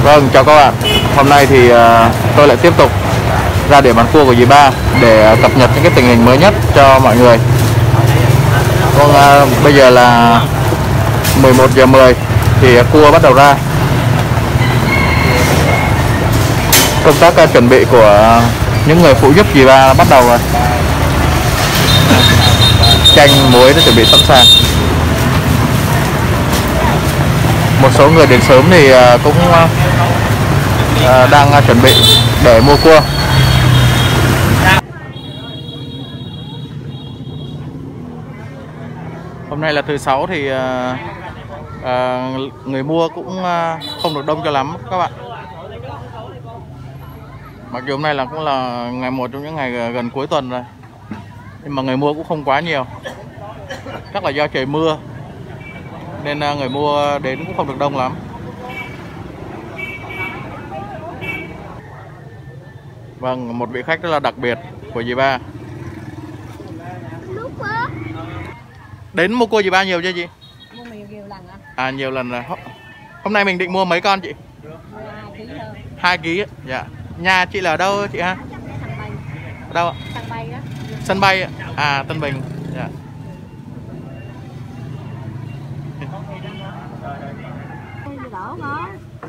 Vâng, chào các bạn. Hôm nay thì tôi lại tiếp tục ra điểm bán cua của dì Ba để cập nhật những cái tình hình mới nhất cho mọi người. Vâng, bây giờ là 11 giờ 10 thì cua bắt đầu ra. Công tác chuẩn bị của những người phụ giúp dì Ba bắt đầu rồi. Chanh muối đã chuẩn bị sẵn sàng. Một số người đến sớm thì cũng đang chuẩn bị để mua cua. Hôm nay là thứ Sáu thì người mua cũng không được đông cho lắm các bạn. Mặc dù hôm nay cũng là ngày một trong những ngày gần cuối tuần rồi, nhưng mà người mua cũng không quá nhiều. Chắc là do trời mưa nên người mua đến cũng không được đông lắm. Vâng, một vị khách rất là đặc biệt của dì Ba. Đến mua cua dì Ba nhiều chưa chị? Mua nhiều lần anh. À, nhiều lần rồi. Hôm nay mình định mua mấy con chị? 2 kg hơn. 2 kg. Dạ. Nhà chị là ở đâu chị ha? Sân bay. Ở đâu ạ? Sân bay đó. Sân bay ạ. À, Tân Bình. Dạ. Đổ ngon.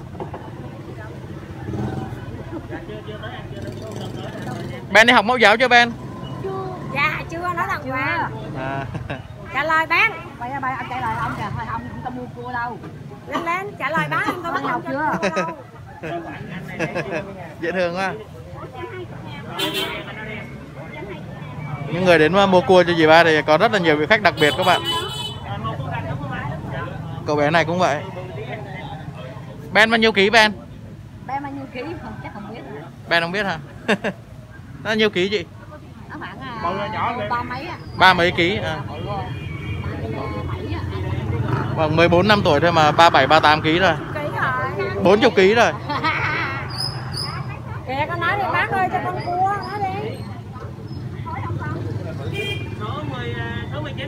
Ben đi học mẫu giáo chưa Ben? Dạ chưa, nó đàng hoàng. À. Trả lời bán. Bây giờ anh trả lời ông kìa, thôi ông không có mua cua đâu. Lên lên, trả lời bán em, tôi bắt đầu chưa? Dễ thương quá. Những người đến mua cua cho dì Ba thì có rất là nhiều vị khách đặc biệt các bạn. Cậu bé này cũng vậy. Ben bao nhiêu ký Ben? Ben bao nhiêu ký không chắc không biết. Ben không biết hả? Nó nhiêu ký chị? Nó khoảng ba mấy á. Ba mấy ký à. Vâng, 14 năm tuổi thôi mà 37 38 ký rồi. 40 ký rồi. Kìa con nói đi bác ơi cho con cua, nói đi. Số 19.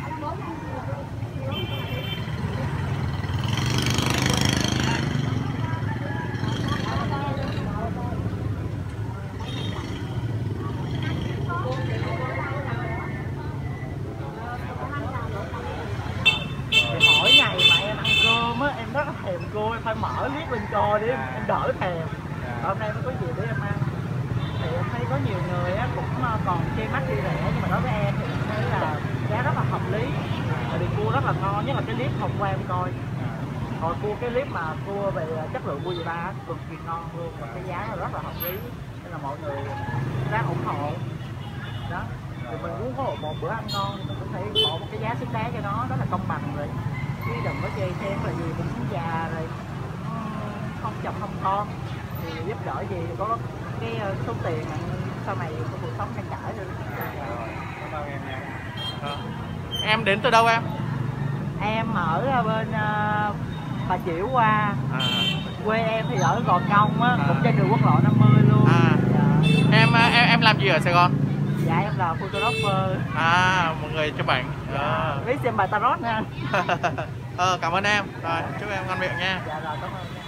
Mỗi ngày mà em ăn cơm á, em rất là thèm cua, em phải mở clip lên coi để em đỡ thèm. Hôm nay mới có gì để em ăn. Thì em thấy có nhiều người á cũng còn chê mắc đi rẻ, nhưng mà đối với em thì em thấy là giá rất là hợp lý. Tại vì cua rất là ngon, nhất là cái clip hôm qua em coi. Còn cái clip mà cua về chất lượng cua dì Ba cực kỳ ngon luôn, và cái giá nó rất là hợp lý, nên là mọi người đang ủng hộ. Đó, thì mình muốn có một bữa ăn ngon thì mình cũng phải bỏ một cái giá xứng đáng cho nó, đó là công bằng rồi. Chứ đừng có chê khen là gì cũng già rồi, không chồng không con thì giúp đỡ gì thì có cái số tiền sau này cuộc sống trang trải rồi. Cảm ơn em nha. Em đến từ đâu em? Em ở bên Bà Chiểu qua. Quê em thì ở Gò Công á, cũng trên đường quốc lộ 50 luôn. Dạ. Em làm gì ở Sài Gòn? Dạ em là photographer. Một người chụp ảnh. Biết xem bài tarot nha. Cảm ơn em. Rồi, chúc em ngon miệng nha. Dạ rồi, cảm ơn nha.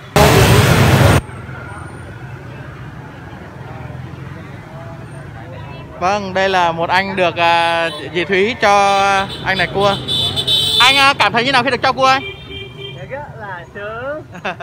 Vâng, đây là một anh được dì Thúy cho anh này cua. Anh cảm thấy như nào khi được cho cua anh? Rất là sướng.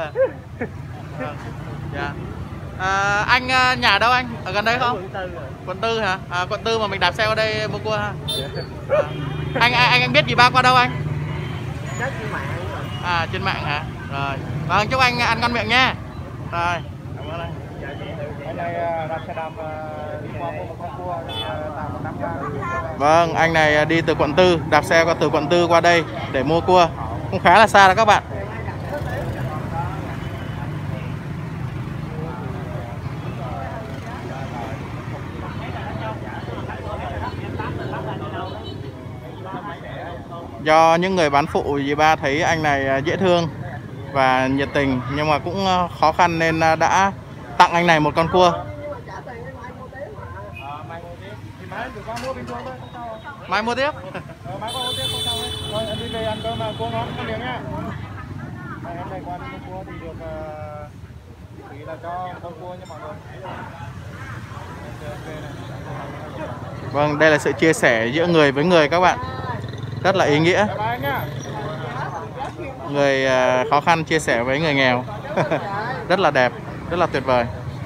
Dạ. Anh nhà ở đâu anh? Ở gần đây không? Quận 4 rồi. Quận 4 hả? Quận 4 mà mình đạp xe qua đây mua cua hả? Anh biết dì Ba qua đâu anh? Rất trên mạng. Trên mạng hả? Rồi. Vâng, chúc anh ăn ngon miệng nha. Rồi, cảm ơn anh. Anh này đạp xe đạp đi qua một con cua tầm 1 năm ra. Vâng, anh này đi từ quận 4, đạp xe qua từ quận 4 qua đây để mua cua. Cũng khá là xa đó các bạn. Do những người bán phụ dì Ba thấy anh này dễ thương và nhiệt tình, nhưng mà cũng khó khăn nên đã tặng anh này một con cua. Mai mua tiếp. Mai mua tiếp không sao hết. Thôi em đi về ăn cơm mà cua ngon ăn liền nhá. Em này qua đi mua cua thì được Vâng, đây là sự chia sẻ giữa người với người các bạn, rất là ý nghĩa. Người khó khăn chia sẻ với người nghèo. Rất là đẹp, rất là tuyệt vời.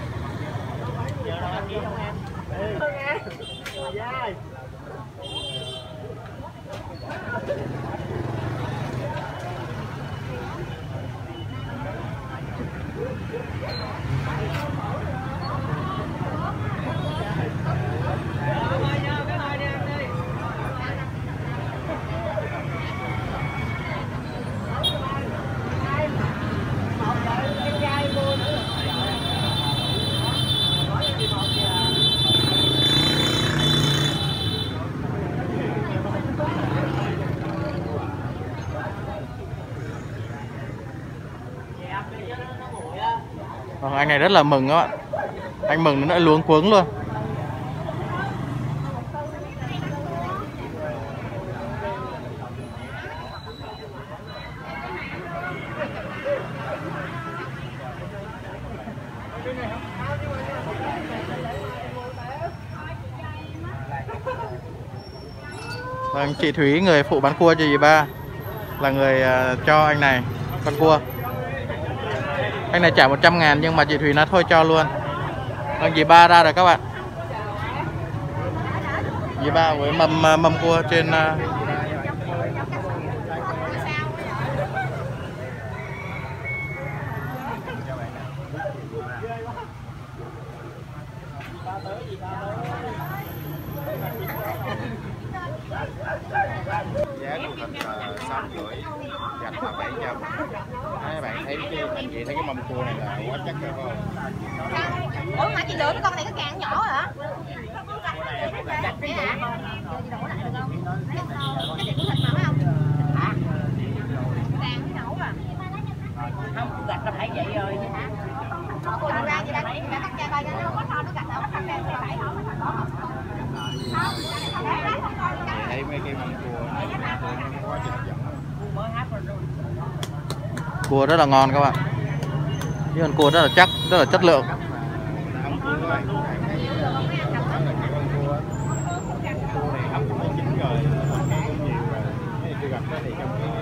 Anh này rất là mừng các bạn. Anh mừng nó đã luống cuống luôn. Vâng, chị Thúy, người phụ bán cua cho dì Ba, là người cho anh này con cua. Anh này trả 100.000 nhưng mà chị Thúy nói thôi cho luôn. Vâng, dì Ba ra rồi các bạn. Dì Ba với mâm cua trên giá của thịt là 6,5, gạch là 700. Các bạn thấy anh chị thấy cái mâm cua này là quá chắc rồi phải không? Ủa mà chị lựa cái con này có càng nhỏ hả? Không, gạch là phải vậy rồi. Thấy mấy cái mâm cua này quá chắc chắn. cua rất là ngon các bạn. Những con cua rất là chắc, rất là chất lượng. Hâm cua các bạn. Đó là cái con cua. Cua này hấp cũng đã chín rồi, thịt nó cũng nhiều rồi. Cái cua gạch đó thì trong cái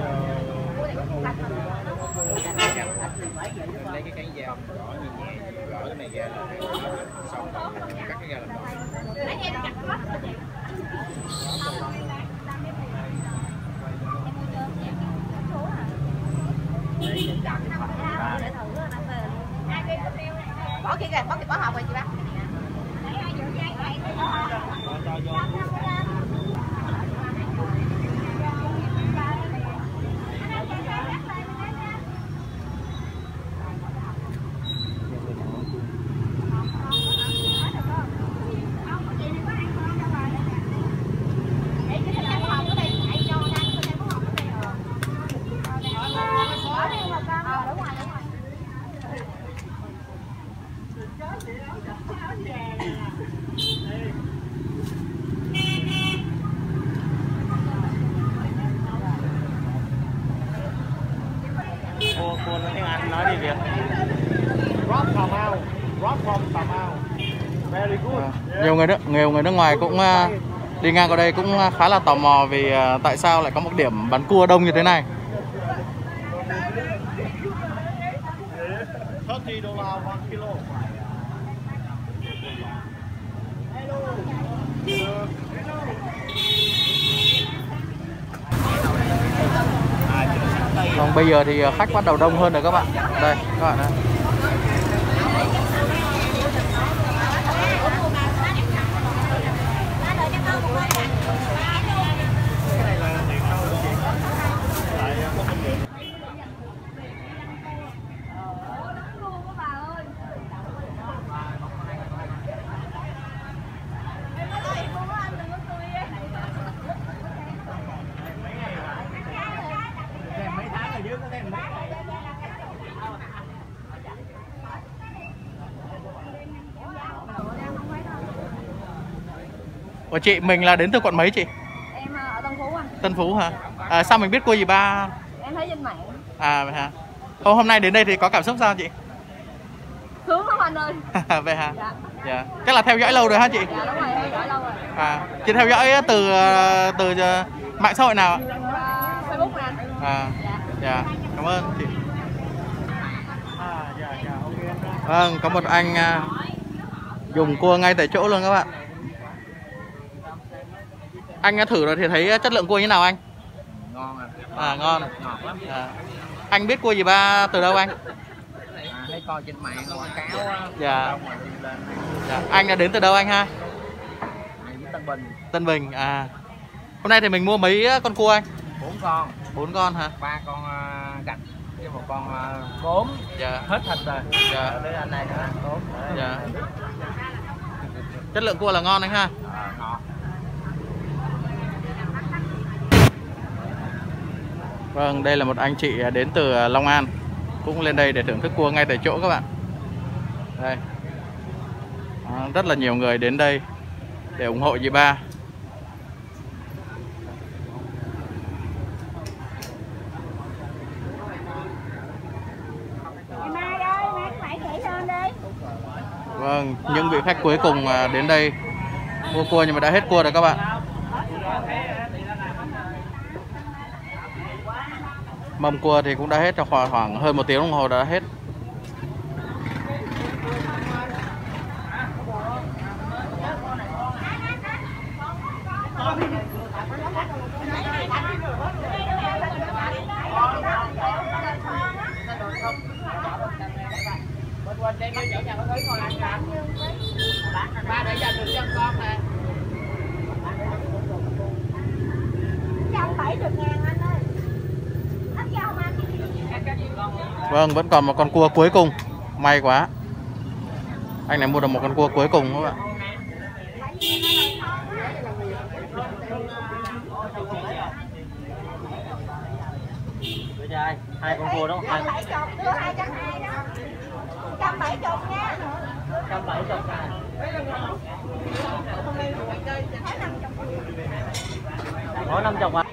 lấy cái cán dao gõ nhẹ nhẹ, gõ cái này ra là xong rồi cắt cái ra làm đòn. Bỏ kia kìa, bỏ hộp rồi chị bác. Cô nói tiếng Anh nói đi Việt. Rock from out. Rock from out. Very good. Nhiều người nước ngoài cũng đi ngang qua đây cũng khá là tò mò vì tại sao lại có một điểm bán cua đông như thế này. $30 1 kilo. Còn bây giờ thì khách bắt đầu đông hơn rồi các bạn. Đây các bạn ơi. Ủa chị, mình là đến từ quận mấy chị? Em ở Tân Phú anh. Tân Phú hả? Sao mình biết cua dì Ba? Em thấy trên mạng. À vậy hả? Hôm nay đến đây thì có cảm xúc sao chị? anh ơi. Vậy hả? Dạ. Dạ. Chắc là theo dõi lâu rồi hả chị? Dạ đúng rồi, theo dõi lâu rồi. Chị theo dõi từ mạng xã hội nào ạ? Facebook nè anh. Dạ. Cảm ơn chị. Dạ, ok anh. Vâng, có một anh dùng cua ngay tại chỗ luôn các bạn. Anh thử rồi thì thấy chất lượng cua như nào anh? Ngon Ngon. ngọt lắm. Anh biết cua gì ba từ đâu anh? Thấy coi trên mạng quảng cáo á. Dạ. Anh đã đến từ đâu anh ha? Tân Bình. Tân Bình. Hôm nay thì mình mua mấy con cua anh? 4 con. 4 con hả? 3 con gạch với 1 con cốm. Dạ. Hết thịt rồi. Dạ. Để anh này nữa, cốm. Dạ. Chất lượng cua là ngon anh ha? Ngọt. Vâng, đây là một anh chị đến từ Long An, cũng lên đây để thưởng thức cua ngay tại chỗ các bạn. Đây. Rất là nhiều người đến đây để ủng hộ dì ba. Mai ơi, mai phải chạy lên đi. Vâng, những vị khách cuối cùng đến đây mua cua nhưng mà đã hết cua rồi các bạn. Mâm cua thì cũng đã hết, trong khoảng hơn 1 tiếng đồng hồ đã hết. Ba để dành được cho con nè. 170.000 anh ơi. Hết dâu mà. Vâng, vẫn còn một con cua cuối cùng. May quá. Anh này mua được một con cua cuối cùng các bạn. Trai, 2 con cua đúng không? 170 đưa 220 đó. 170 nha. 170 ngàn. Có 50 à?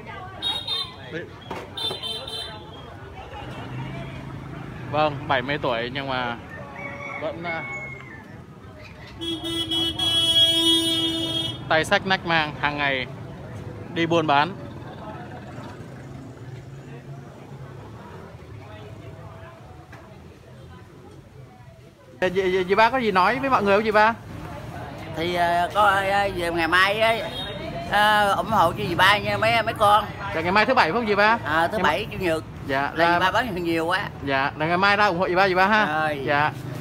Vâng, 70 tuổi nhưng mà vẫn tay xách nách mang, hàng ngày đi buôn bán. Dì ba có gì nói với mọi người không dì ba? Thì có về ngày mai ủng hộ cho dì ba nha mấy con. Dạ, ngày mai thứ bảy phải không dì ba? Thứ bảy chủ nhật. Dạ Là dì ba bán nhiều quá. Dạ, là ngày mai ra ủng hộ dì ba ha. Rồi. Dạ.